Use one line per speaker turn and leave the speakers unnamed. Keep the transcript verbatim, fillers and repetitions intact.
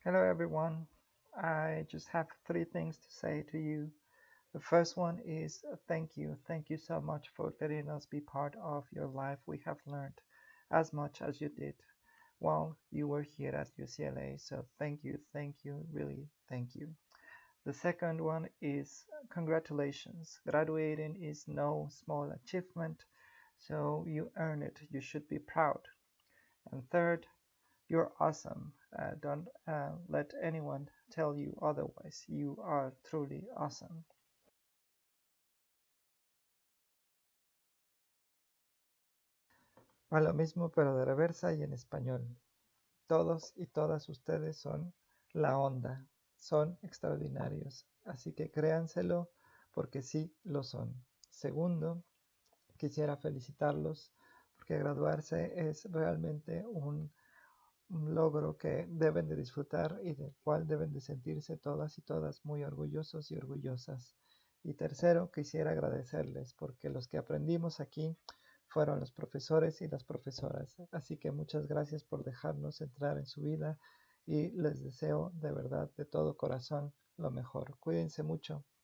Hello, everyone. I just have three things to say to you. The first one is uh, thank you. Thank you so much for letting us be part of your life. We have learned as much as you did while you were here at U C L A. So thank you, thank you, really thank you. The second one is congratulations. Graduating is no small achievement, so you earn it. You should be proud. And third, you're awesome. Uh, don't uh, let anyone tell you otherwise. You are truly awesome. A lo mismo, pero de reversa y en español. Todos y todas ustedes son la onda, son extraordinarios, así que créanselo porque sí lo son. Segundo, quisiera felicitarlos porque graduarse es realmente un, un logro que deben de disfrutar y del cual deben de sentirse todas y todas muy orgullosos y orgullosas. Y tercero, quisiera agradecerles porque los que aprendimos aquí fueron los profesores y las profesoras. Así que muchas gracias por dejarnos entrar en su vida y les deseo de verdad, de todo corazón, lo mejor. Cuídense mucho.